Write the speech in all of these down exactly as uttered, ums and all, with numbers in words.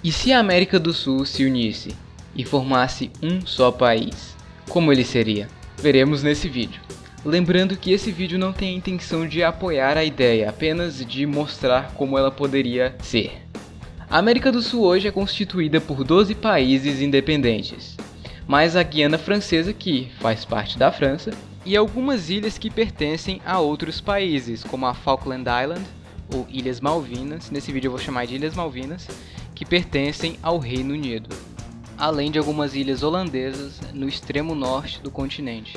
E se a América do Sul se unisse e formasse um só país, como ele seria? Veremos nesse vídeo. Lembrando que esse vídeo não tem a intenção de apoiar a ideia, apenas de mostrar como ela poderia ser. A América do Sul hoje é constituída por doze países independentes, mais a Guiana Francesa, que faz parte da França, e algumas ilhas que pertencem a outros países, como a Falkland Island, ou Ilhas Malvinas, nesse vídeo eu vou chamar de Ilhas Malvinas, que pertencem ao Reino Unido, além de algumas ilhas holandesas no extremo norte do continente.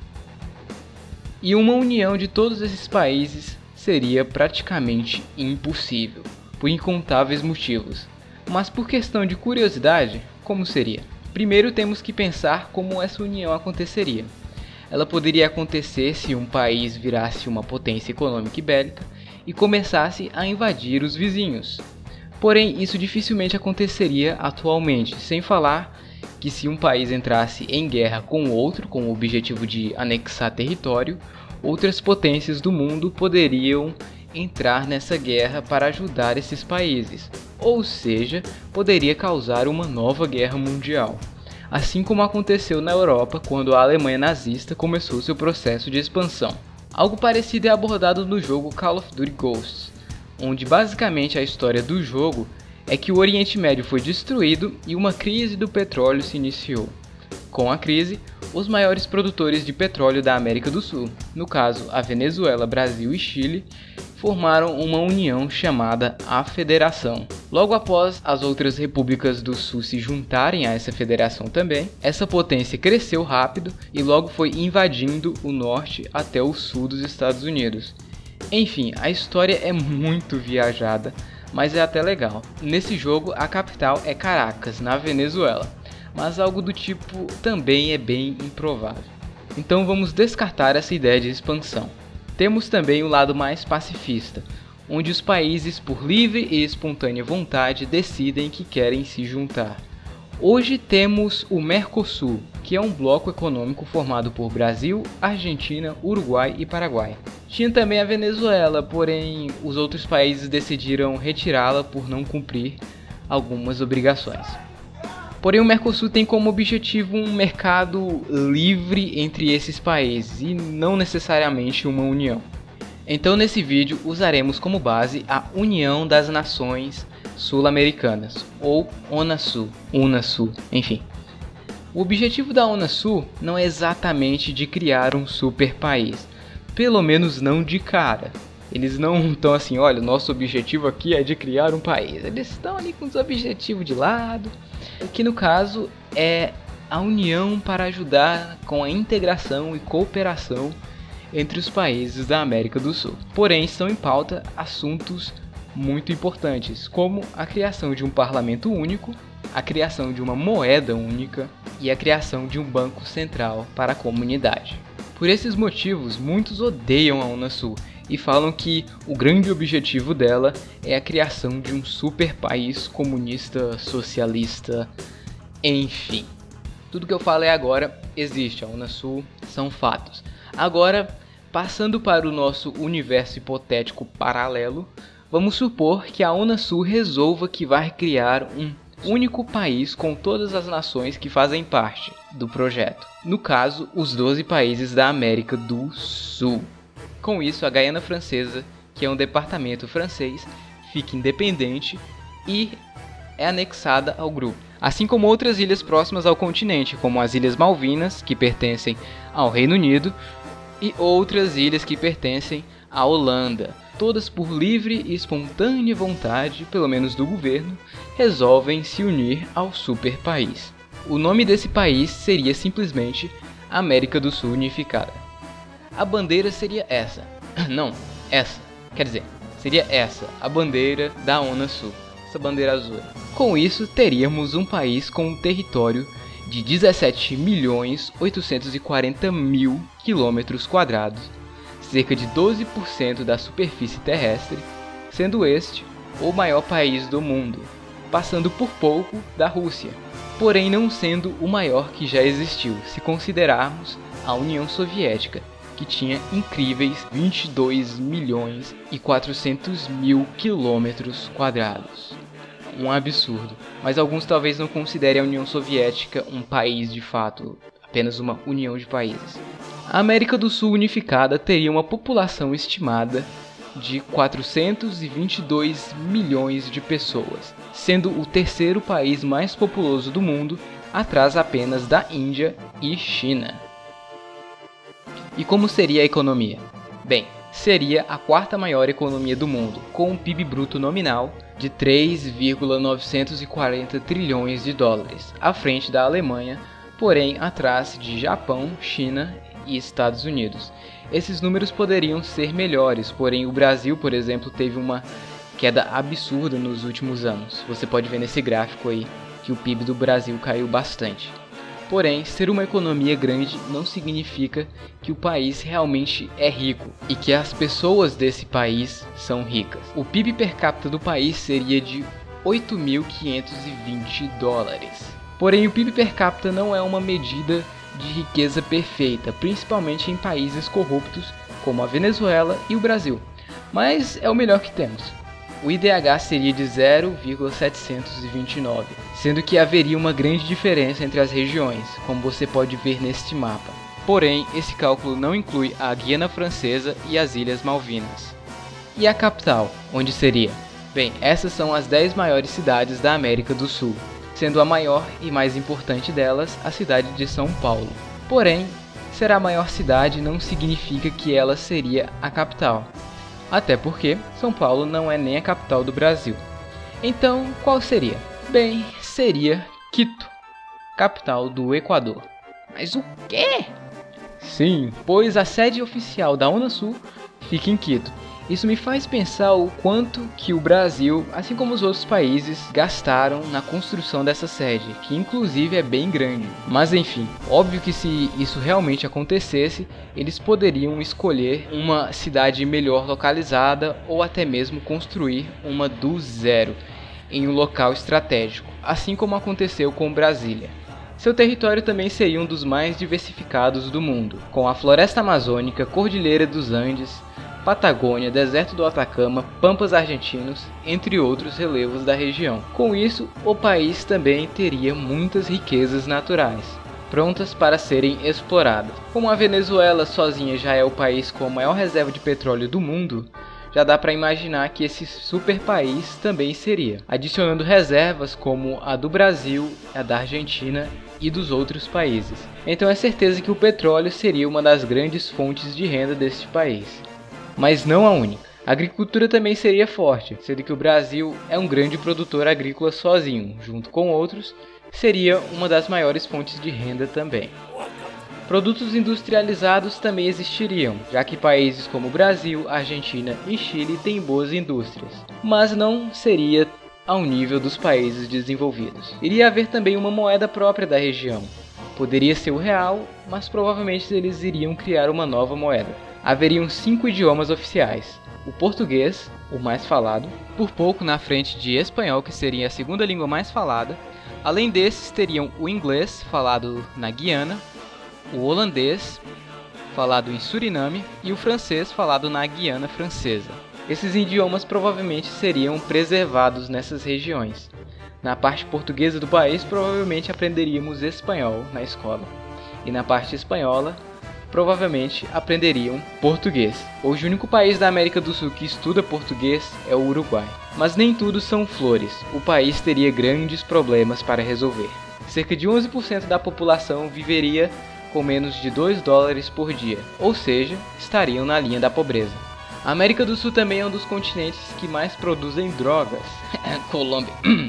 E uma união de todos esses países seria praticamente impossível, por incontáveis motivos. Mas por questão de curiosidade, como seria? Primeiro temos que pensar como essa união aconteceria. Ela poderia acontecer se um país virasse uma potência econômica e bélica e começasse a invadir os vizinhos. Porém, isso dificilmente aconteceria atualmente, sem falar que se um país entrasse em guerra com outro com o objetivo de anexar território, outras potências do mundo poderiam entrar nessa guerra para ajudar esses países, ou seja, poderia causar uma nova guerra mundial, assim como aconteceu na Europa quando a Alemanha nazista começou seu processo de expansão. Algo parecido é abordado no jogo Call of Duty Ghosts, onde basicamente a história do jogo é que o Oriente Médio foi destruído e uma crise do petróleo se iniciou. Com a crise, os maiores produtores de petróleo da América do Sul, no caso a Venezuela, Brasil e Chile, formaram uma união chamada a Federação. Logo após as outras repúblicas do Sul se juntarem a essa federação também, essa potência cresceu rápido e logo foi invadindo o norte até o sul dos Estados Unidos. Enfim, a história é muito viajada, mas é até legal. Nesse jogo, a capital é Caracas, na Venezuela, mas algo do tipo também é bem improvável. Então vamos descartar essa ideia de expansão. Temos também o lado mais pacifista, onde os países por livre e espontânea vontade decidem que querem se juntar. Hoje temos o Mercosul, que é um bloco econômico formado por Brasil, Argentina, Uruguai e Paraguai. Tinha também a Venezuela, porém os outros países decidiram retirá-la por não cumprir algumas obrigações. Porém, o Mercosul tem como objetivo um mercado livre entre esses países e não necessariamente uma união. Então, nesse vídeo, usaremos como base a União das Nações Sul-Americanas, ou ONASUL, UNASUL, enfim. O objetivo da ONASUL não é exatamente de criar um super país, pelo menos não de cara. Eles não estão assim, olha, nosso objetivo aqui é de criar um país. Eles estão ali com os objetivos de lado, que no caso é a união para ajudar com a integração e cooperação entre os países da América do Sul. Porém, estão em pauta assuntos muito importantes, como a criação de um parlamento único, a criação de uma moeda única e a criação de um banco central para a comunidade. Por esses motivos, muitos odeiam a UNASUL e falam que o grande objetivo dela é a criação de um super país comunista, socialista, enfim. Tudo que eu falei agora existe, a UNASUL são fatos. Agora, passando para o nosso universo hipotético paralelo, vamos supor que a UNASUL resolva que vai criar um único país com todas as nações que fazem parte do projeto. No caso, os doze países da América do Sul. Com isso, a Guiana Francesa, que é um departamento francês, fica independente e é anexada ao grupo. Assim como outras ilhas próximas ao continente, como as Ilhas Malvinas, que pertencem ao Reino Unido, e outras ilhas que pertencem à Holanda. Todas por livre e espontânea vontade, pelo menos do governo, resolvem se unir ao super país. O nome desse país seria simplesmente América do Sul Unificada. A bandeira seria essa. Não, essa. Quer dizer, seria essa, a bandeira da UNASUL. Essa bandeira azul. Com isso, teríamos um país com um território de dezessete milhões oitocentos e quarenta mil quilômetros quadrados, cerca de doze por cento da superfície terrestre, sendo este o maior país do mundo, passando por pouco da Rússia, porém não sendo o maior que já existiu, se considerarmos a União Soviética, que tinha incríveis vinte e dois milhões e quatrocentos mil quilômetros quadrados. um absurdo, mas alguns talvez não considerem a União Soviética um país de fato, apenas uma união de países. A América do Sul unificada teria uma população estimada de quatrocentos e vinte e dois milhões de pessoas, sendo o terceiro país mais populoso do mundo, atrás apenas da Índia e China. E como seria a economia? Bem, seria a quarta maior economia do mundo, com um P I B bruto nominal de três vírgula novecentos e quarenta trilhões de dólares, à frente da Alemanha, porém atrás de Japão, China e Estados Unidos. Esses números poderiam ser melhores, porém o Brasil, por exemplo, teve uma queda absurda nos últimos anos. Você pode ver nesse gráfico aí que o P I B do Brasil caiu bastante. Porém, ser uma economia grande não significa que o país realmente é rico e que as pessoas desse país são ricas. O P I B per capita do país seria de oito mil quinhentos e vinte dólares. Porém, o P I B per capita não é uma medida de riqueza perfeita, principalmente em países corruptos como a Venezuela e o Brasil, mas é o melhor que temos. O I D H seria de zero vírgula setecentos e vinte e nove, sendo que haveria uma grande diferença entre as regiões, como você pode ver neste mapa. Porém, esse cálculo não inclui a Guiana Francesa e as Ilhas Malvinas. E a capital, onde seria? Bem, essas são as dez maiores cidades da América do Sul, sendo a maior e mais importante delas a cidade de São Paulo. Porém, ser a maior cidade não significa que ela seria a capital. Até porque São Paulo não é nem a capital do Brasil. Então, qual seria? Bem, seria Quito, capital do Equador. Mas o quê? Sim, pois a sede oficial da Unasul fica em Quito. Isso me faz pensar o quanto que o Brasil, assim como os outros países, gastaram na construção dessa sede, que inclusive é bem grande. Mas enfim, óbvio que se isso realmente acontecesse, eles poderiam escolher uma cidade melhor localizada ou até mesmo construir uma do zero em um local estratégico, assim como aconteceu com Brasília. Seu território também seria um dos mais diversificados do mundo, com a floresta amazônica, Cordilheira dos Andes, Patagônia, deserto do Atacama, Pampas argentinos, entre outros relevos da região. Com isso, o país também teria muitas riquezas naturais, prontas para serem exploradas. Como a Venezuela sozinha já é o país com a maior reserva de petróleo do mundo, já dá para imaginar que esse super país também seria, adicionando reservas como a do Brasil, a da Argentina e dos outros países. Então é certeza que o petróleo seria uma das grandes fontes de renda deste país. Mas não a única. A agricultura também seria forte, sendo que o Brasil é um grande produtor agrícola sozinho, junto com outros, seria uma das maiores fontes de renda também. Produtos industrializados também existiriam, já que países como Brasil, Argentina e Chile têm boas indústrias, mas não seria ao nível dos países desenvolvidos. Iria haver também uma moeda própria da região. Poderia ser o real, mas provavelmente eles iriam criar uma nova moeda. Haveriam cinco idiomas oficiais: o português, o mais falado, por pouco na frente de espanhol, que seria a segunda língua mais falada. Além desses, teriam o inglês, falado na Guiana, o holandês, falado em Suriname, e o francês, falado na Guiana Francesa. Esses idiomas provavelmente seriam preservados nessas regiões. Na parte portuguesa do país, provavelmente aprenderíamos espanhol na escola, e na parte espanhola, provavelmente aprenderiam português. Hoje o único país da América do Sul que estuda português é o Uruguai. Mas nem tudo são flores, o país teria grandes problemas para resolver. Cerca de onze por cento da população viveria com menos de dois dólares por dia, ou seja, estariam na linha da pobreza. A América do Sul também é um dos continentes que mais produzem drogas. Colômbia.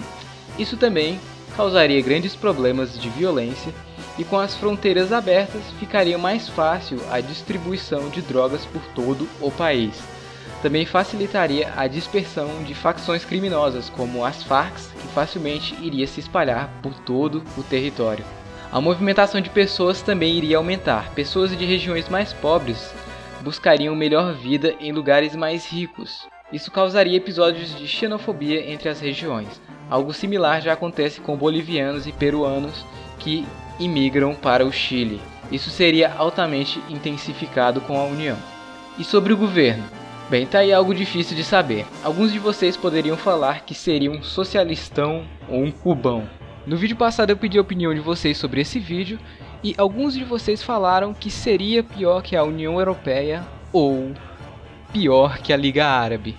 Isso também causaria grandes problemas de violência, e com as fronteiras abertas ficaria mais fácil a distribuição de drogas por todo o país. Também facilitaria a dispersão de facções criminosas como as Farc, que facilmente iria se espalhar por todo o território. A movimentação de pessoas também iria aumentar. Pessoas de regiões mais pobres buscariam melhor vida em lugares mais ricos. Isso causaria episódios de xenofobia entre as regiões. Algo similar já acontece com bolivianos e peruanos que imigram para o Chile. Isso seria altamente intensificado com a União. E sobre o governo? Bem, tá aí algo difícil de saber. Alguns de vocês poderiam falar que seria um socialistão ou um cubão. No vídeo passado eu pedi a opinião de vocês sobre esse vídeo e alguns de vocês falaram que seria pior que a União Europeia ou pior que a Liga Árabe.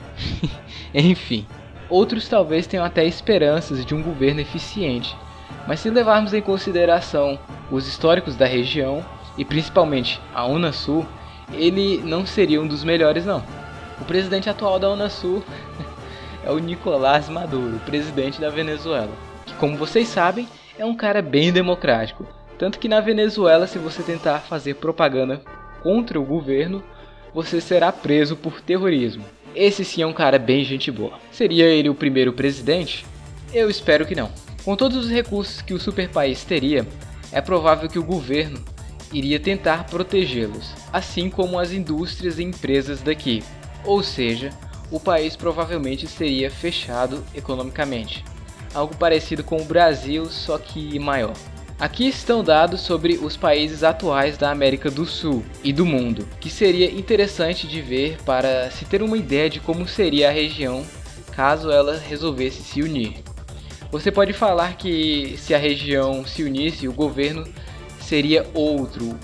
Enfim, outros talvez tenham até esperanças de um governo eficiente, mas se levarmos em consideração os históricos da região e principalmente a Unasul, ele não seria um dos melhores não. O presidente atual da Unasul é o Nicolás Maduro, presidente da Venezuela, que, como vocês sabem, é um cara bem democrático. Tanto que na Venezuela, se você tentar fazer propaganda contra o governo, você será preso por terrorismo. Esse sim é um cara bem gente boa. Seria ele o primeiro presidente? Eu espero que não. Com todos os recursos que o super país teria, é provável que o governo iria tentar protegê-los, assim como as indústrias e empresas daqui. Ou seja, o país provavelmente seria fechado economicamente. Algo parecido com o Brasil, só que maior. Aqui estão dados sobre os países atuais da América do Sul e do mundo, que seria interessante de ver para se ter uma ideia de como seria a região caso ela resolvesse se unir. Você pode falar que se a região se unisse, o governo seria outro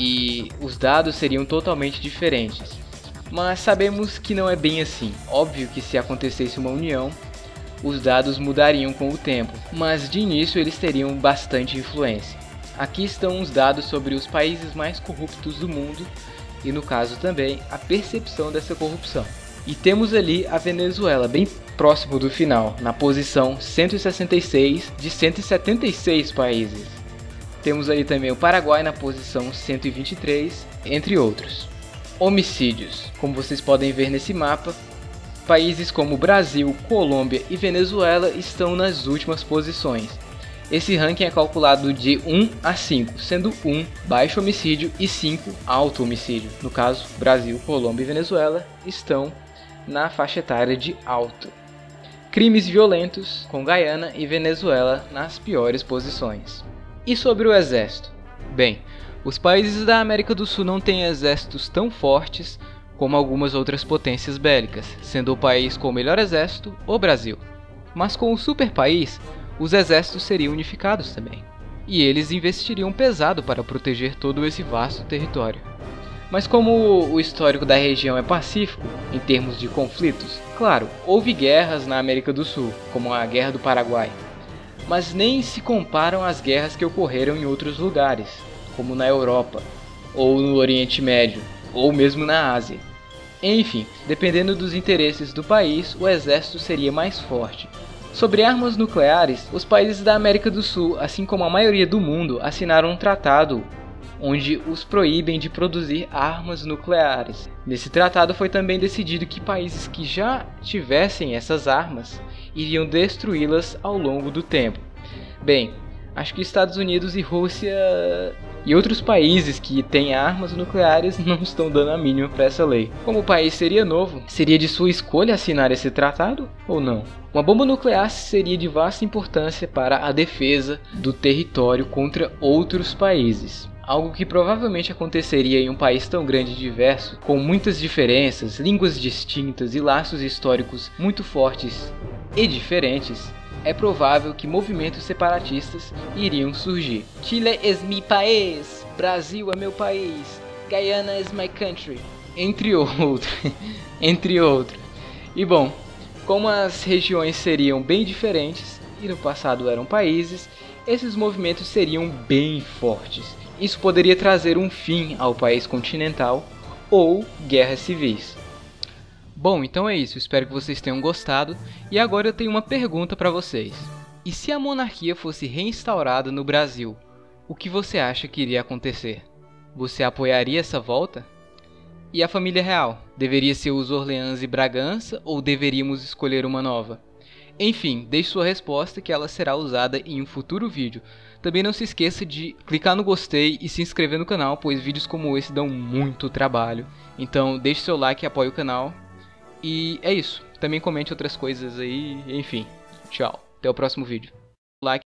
e os dados seriam totalmente diferentes. Mas sabemos que não é bem assim. Óbvio que se acontecesse uma união, os dados mudariam com o tempo, mas de início eles teriam bastante influência. Aqui estão os dados sobre os países mais corruptos do mundo e, no caso também, a percepção dessa corrupção. E temos ali a Venezuela, bem próximo do final, na posição cento e sessenta e seis de cento e setenta e seis países. Temos aí também o Paraguai na posição cento e vinte e três, entre outros. Homicídios. Como vocês podem ver nesse mapa, países como Brasil, Colômbia e Venezuela estão nas últimas posições. Esse ranking é calculado de um a cinco, sendo um baixo homicídio e cinco alto homicídio. No caso, Brasil, Colômbia e Venezuela estão na faixa etária de alto. Crimes violentos, com Guyana e Venezuela nas piores posições. E sobre o exército? Bem, os países da América do Sul não têm exércitos tão fortes como algumas outras potências bélicas, sendo o país com o melhor exército o Brasil. Mas com o super país, os exércitos seriam unificados também, e eles investiriam pesado para proteger todo esse vasto território. Mas como o histórico da região é pacífico, em termos de conflitos, claro, houve guerras na América do Sul, como a Guerra do Paraguai, mas nem se comparam às guerras que ocorreram em outros lugares, como na Europa, ou no Oriente Médio, ou mesmo na Ásia. Enfim, dependendo dos interesses do país, o exército seria mais forte. Sobre armas nucleares, os países da América do Sul, assim como a maioria do mundo, assinaram um tratado onde os proíbem de produzir armas nucleares. Nesse tratado foi também decidido que países que já tivessem essas armas iriam destruí-las ao longo do tempo. Bem, acho que Estados Unidos e Rússia e outros países que têm armas nucleares não estão dando a mínima para essa lei. Como o país seria novo, seria de sua escolha assinar esse tratado ou não? Uma bomba nuclear seria de vasta importância para a defesa do território contra outros países. Algo que provavelmente aconteceria em um país tão grande e diverso, com muitas diferenças, línguas distintas e laços históricos muito fortes e diferentes. É provável que movimentos separatistas iriam surgir. Chile es mi país, Brasil é meu país, Guyana is my country, entre outros, entre outros. E bom, como as regiões seriam bem diferentes e no passado eram países, esses movimentos seriam bem fortes. Isso poderia trazer um fim ao país continental ou guerras civis. Bom, então é isso, espero que vocês tenham gostado, e agora eu tenho uma pergunta para vocês. E se a monarquia fosse reinstaurada no Brasil, o que você acha que iria acontecer? Você apoiaria essa volta? E a família real? Deveria ser os Orleans e Bragança ou deveríamos escolher uma nova? Enfim, deixe sua resposta que ela será usada em um futuro vídeo. Também não se esqueça de clicar no gostei e se inscrever no canal, pois vídeos como esse dão muito trabalho. Então deixe seu like e apoie o canal. E é isso. Também comente outras coisas aí. Enfim, tchau. Até o próximo vídeo.